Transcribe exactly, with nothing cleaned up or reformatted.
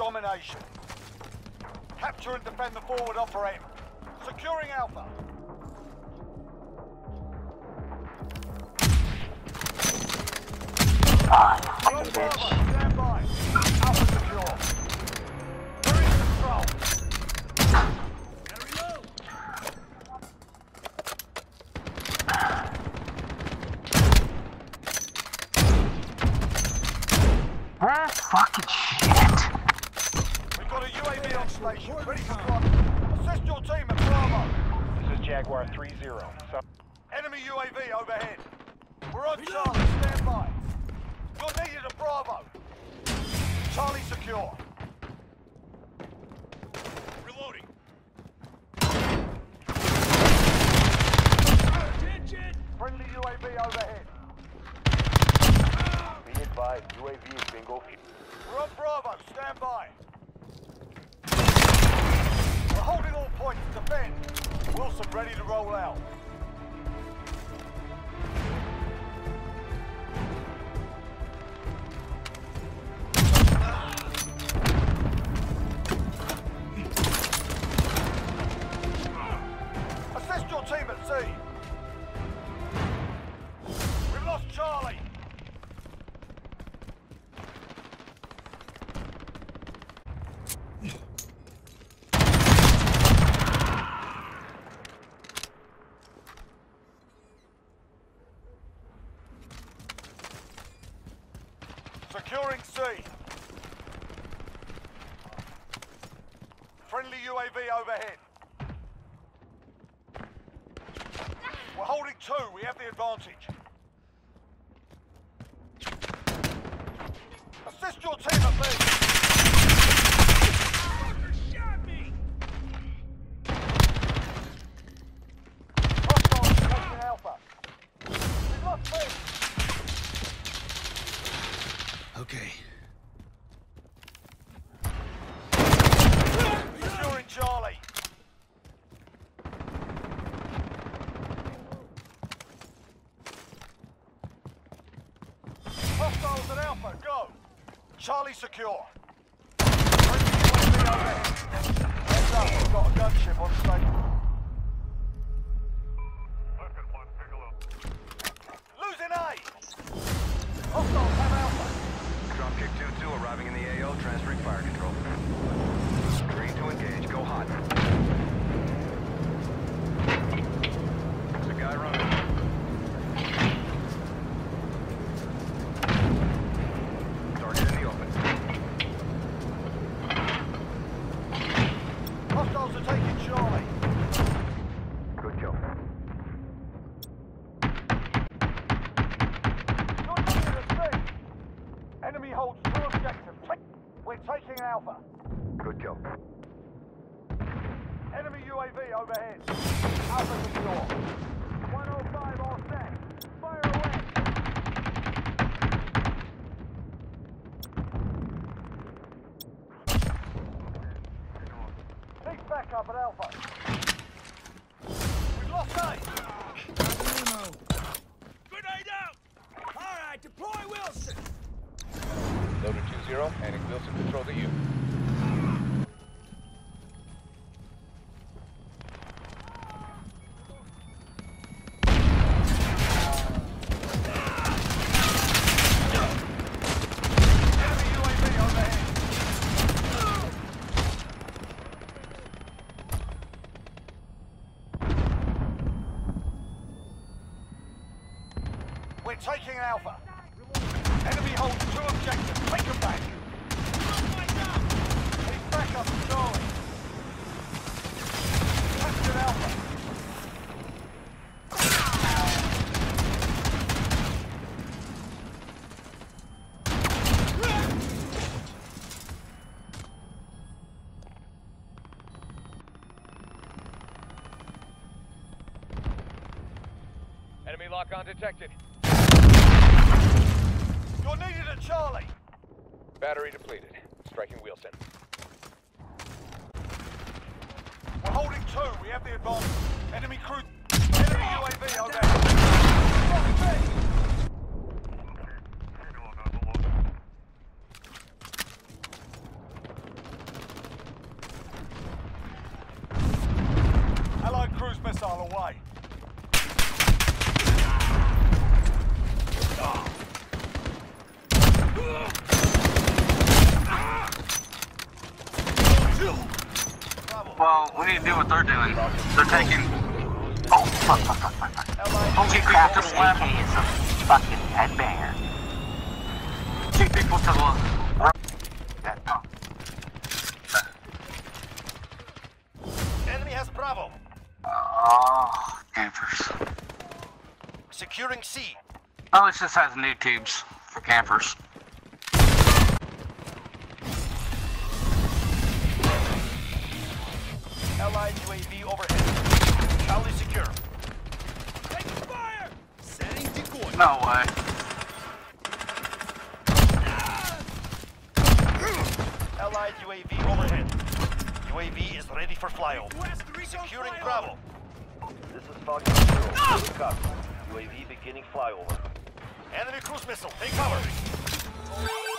domination. Capture and defend the forward operator. Securing Alpha. Ah, Bravo, stand by. Alpha secure. We're in control. Ah, fucking shit. We've got a U A V on station, ready for flight. Assist your team at Bravo. This is Jaguar three zero. So Enemy U A V overhead. We're on Charlie, stand by. You're needed at Bravo. Charlie secure. Reloading. Attention! Friendly U A V overhead. be advised, U A V is bingo. We're on Bravo, stand by. We're holding all points, defend. Wilson ready to roll out. Assist your team at sea. We've lost Charlie. Securing C. Friendly U A V overhead. We're holding two. We have the advantage. Assist your team at B. Shot me! Hostiles taking Alpha. We've lost B. Okay. Securing Charlie. Hostiles at Alpha, go! Charlie secure. Friendly U A V overhead. Heads up, we've got a gunship on station. Losing A! Hostiles have Alpha. Dropkick two two arriving in the A O, transferring fire control. Green to engage, go hot. There's a guy running. Target in the open. Hostiles are taking Charlie. Good kill. You're needed at sea. Enemy holds two objectives. Take- We're taking Alpha. Good kill. Enemy U A V overhead. Alpha secure. one oh five all set. Fire away. Need backup at Alpha. We've lost A. Grenade out! Alright, deploy Wilson! Loader two zero, handing Wilson control to you. Enemy U A V overhead. We're taking Alpha. Enemy holds two objectives. Take them back. Need backup at Charlie. Captured Alpha. Enemy lock-on detected. You're needed at Charlie. Battery depleted. Striking Wilson. We're holding two. We have the advantage. Enemy crew. Enemy U A V overhead. Well, we need to do what they're doing. They're taking... Oh, fuck, fuck, fuck, fuck, fuck. Two people to the left. Is a fucking headbanger. Two people to the right. That, oh. Enemy has Bravo. Oh, campers. Securing C. Oh, it just has new tubes for campers. Allied U A V overhead. Charlie secure. Taking fire! Setting decoy. No way. Allied U A V overhead. U A V is ready for flyover. West Rico Securing flyover. Bravo. This is Falcon Zero. Copy. U A V beginning flyover. Enemy cruise missile. Take cover.